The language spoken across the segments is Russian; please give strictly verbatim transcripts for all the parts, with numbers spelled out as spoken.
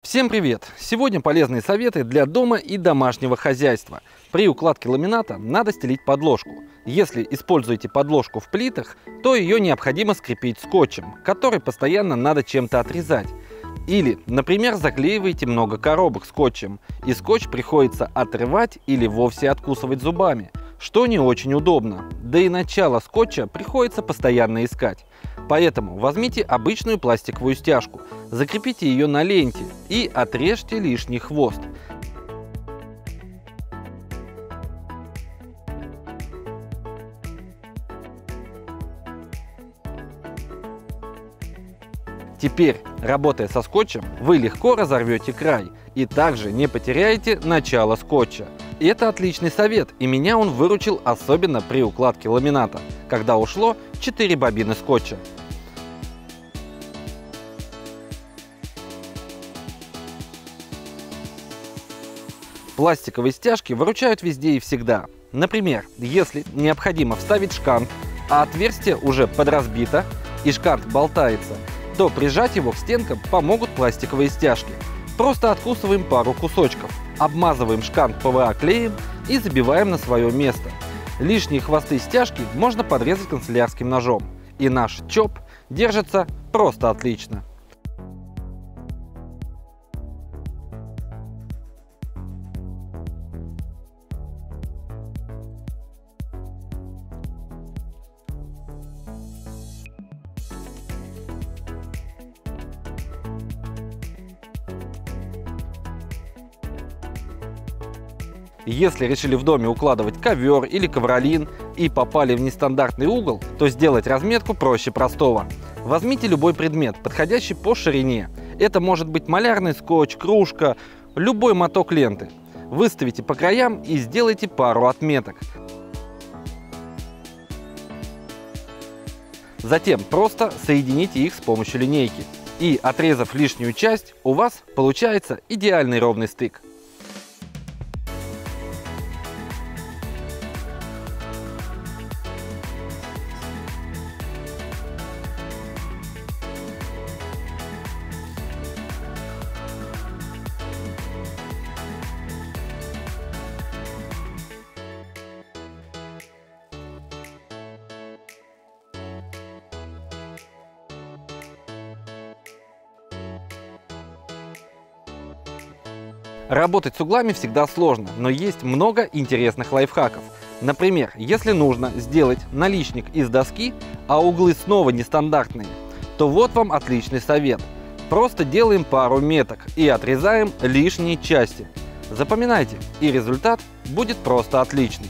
Всем привет! Сегодня полезные советы для дома и домашнего хозяйства. При укладке ламината надо стелить подложку. Если используете подложку в плитах, то ее необходимо скрепить скотчем, который постоянно надо чем-то отрезать. Или, например, заклеиваете много коробок скотчем, и скотч приходится отрывать или вовсе откусывать зубами, что не очень удобно, да и начало скотча приходится постоянно искать. Поэтому возьмите обычную пластиковую стяжку, закрепите ее на ленте и отрежьте лишний хвост. Теперь, работая со скотчем, вы легко разорвете край и также не потеряете начало скотча. И это отличный совет, и меня он выручил особенно при укладке ламината, когда ушло четыре бобины скотча. Пластиковые стяжки выручают везде и всегда. Например, если необходимо вставить шкант, а отверстие уже подразбито и шкант болтается, то прижать его к стенкам помогут пластиковые стяжки. Просто откусываем пару кусочков, обмазываем шкант пэ вэ а клеем и забиваем на свое место. Лишние хвосты стяжки можно подрезать канцелярским ножом, и наш чоп держится просто отлично. Если решили в доме укладывать ковер или ковролин и попали в нестандартный угол, то сделать разметку проще простого. Возьмите любой предмет, подходящий по ширине. Это может быть малярный скотч, кружка, любой моток ленты. Выставите по краям и сделайте пару отметок. Затем просто соедините их с помощью линейки. И, отрезав лишнюю часть, у вас получается идеальный ровный стык. Работать с углами всегда сложно, но есть много интересных лайфхаков. Например, если нужно сделать наличник из доски, а углы снова нестандартные, то вот вам отличный совет. Просто делаем пару меток и отрезаем лишние части. Запоминайте, и результат будет просто отличный.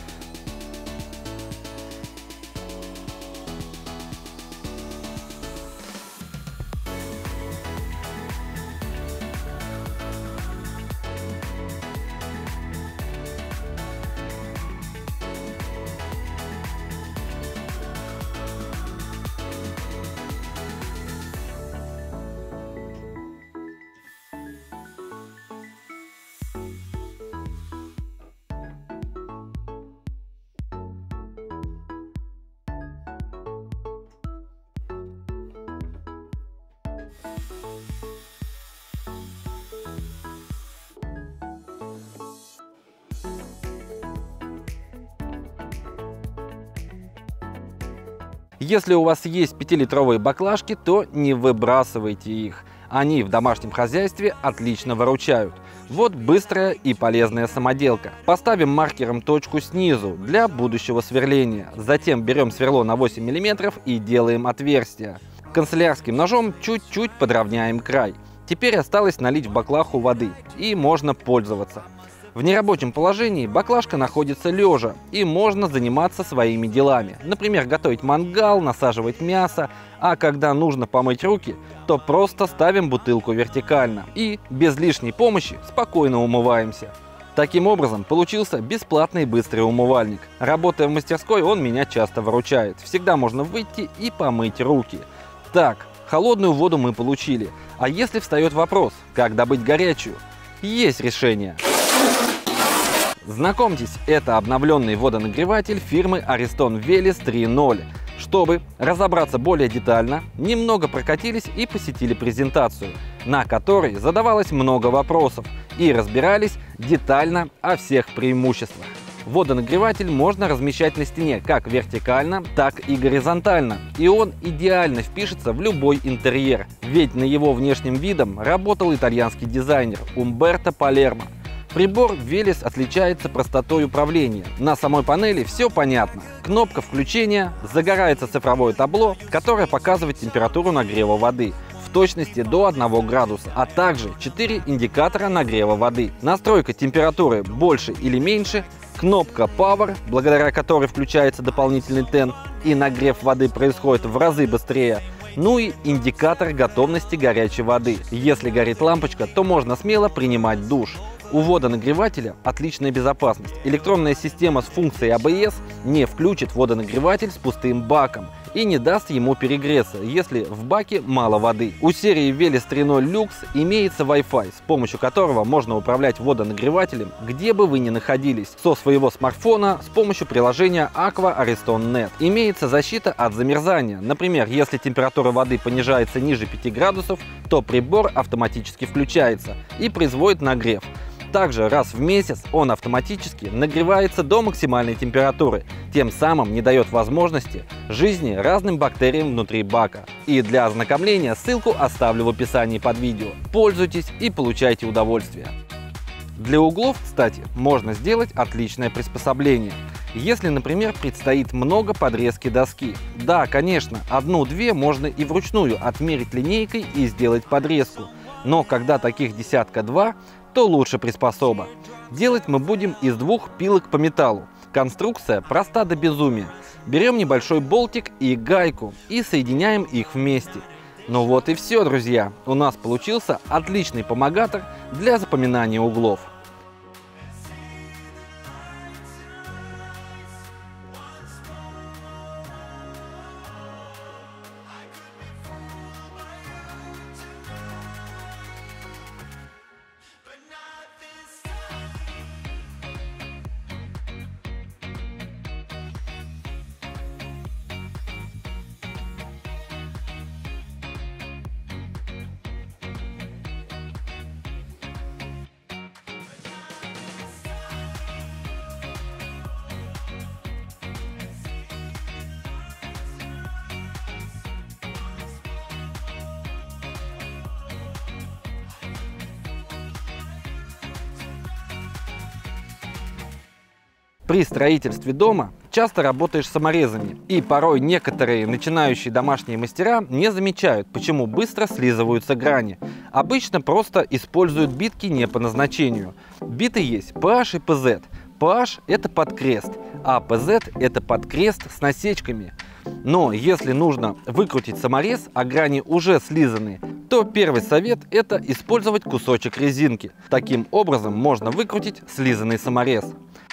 Если у вас есть пятилитровые баклажки, то не выбрасывайте их. Они в домашнем хозяйстве отлично выручают. Вот быстрая и полезная самоделка. Поставим маркером точку снизу для будущего сверления. Затем берем сверло на восемь миллиметров и делаем отверстие. Канцелярским ножом чуть-чуть подровняем край. Теперь осталось налить в баклажку воды, и можно пользоваться. В нерабочем положении баклажка находится лежа, и можно заниматься своими делами. Например, готовить мангал, насаживать мясо, а когда нужно помыть руки, то просто ставим бутылку вертикально и без лишней помощи спокойно умываемся. Таким образом получился бесплатный быстрый умывальник. Работая в мастерской, он меня часто выручает. Всегда можно выйти и помыть руки. Так, холодную воду мы получили. А если встает вопрос, как добыть горячую? Есть решение. Знакомьтесь, это обновленный водонагреватель фирмы Ariston Velis три ноль. Чтобы разобраться более детально, немного прокатились и посетили презентацию, на которой задавалось много вопросов и разбирались детально о всех преимуществах. Водонагреватель можно размещать на стене как вертикально, так и горизонтально, и он идеально впишется в любой интерьер, ведь на его внешним видом работал итальянский дизайнер Умберто Палермо. Прибор Велес отличается простотой управления. На самой панели все понятно. Кнопка включения, загорается цифровое табло, которое показывает температуру нагрева воды в точности до одного градуса, а также четыре индикатора нагрева воды. Настройка температуры больше или меньше, кнопка Power, благодаря которой включается дополнительный тен, и нагрев воды происходит в разы быстрее. Ну и индикатор готовности горячей воды. Если горит лампочка, то можно смело принимать душ. У водонагревателя отличная безопасность. Электронная система с функцией а бэ эс не включит водонагреватель с пустым баком и не даст ему перегреться, если в баке мало воды. У серии Велес три ноль Lux имеется Wi-Fi, с помощью которого можно управлять водонагревателем, где бы вы ни находились, со своего смартфона с помощью приложения Aqua Ariston точка нет. Имеется защита от замерзания. Например, если температура воды понижается ниже пяти градусов, то прибор автоматически включается и производит нагрев. Также раз в месяц он автоматически нагревается до максимальной температуры, тем самым не дает возможности жизни разным бактериям внутри бака. И для ознакомления ссылку оставлю в описании под видео. Пользуйтесь и получайте удовольствие. Для углов, кстати, можно сделать отличное приспособление. Если, например, предстоит много подрезки доски. Да, конечно, одну-две можно и вручную отмерить линейкой и сделать подрезку. Но когда таких десятка-два, то лучше приспособа. Делать мы будем из двух пилок по металлу. Конструкция проста до безумия. Берем небольшой болтик и гайку и соединяем их вместе. Ну вот и все, друзья. У нас получился отличный помогатор для запоминания углов. При строительстве дома часто работаешь саморезами, и порой некоторые начинающие домашние мастера не замечают, почему быстро слизываются грани. Обычно просто используют битки не по назначению. Биты есть пэ аш и пэ зет. пэ аш – это подкрест, а пэ зет – это подкрест с насечками. Но если нужно выкрутить саморез, а грани уже слизаны, то первый совет – это использовать кусочек резинки. Таким образом можно выкрутить слизанный саморез.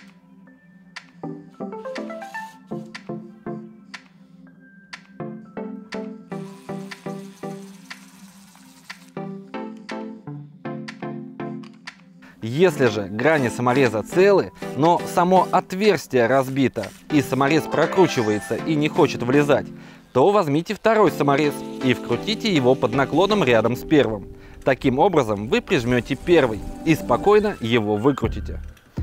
Если же грани самореза целы, но само отверстие разбито и саморез прокручивается и не хочет влезать, то возьмите второй саморез и вкрутите его под наклоном рядом с первым. Таким образом вы прижмете первый и спокойно его выкрутите.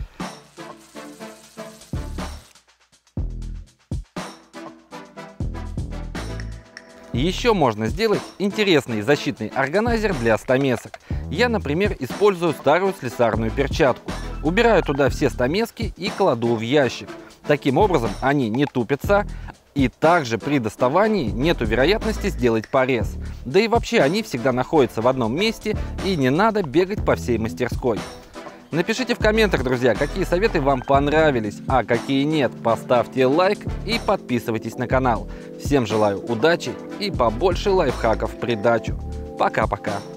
Еще можно сделать интересный защитный органайзер для стамесок. Я, например, использую старую слесарную перчатку. Убираю туда все стамески и кладу в ящик. Таким образом они не тупятся, и также при доставании нету вероятности сделать порез. Да и вообще они всегда находятся в одном месте, и не надо бегать по всей мастерской. Напишите в комментах, друзья, какие советы вам понравились, а какие нет. Поставьте лайк и подписывайтесь на канал. Всем желаю удачи и побольше лайфхаков в придачу. Пока-пока.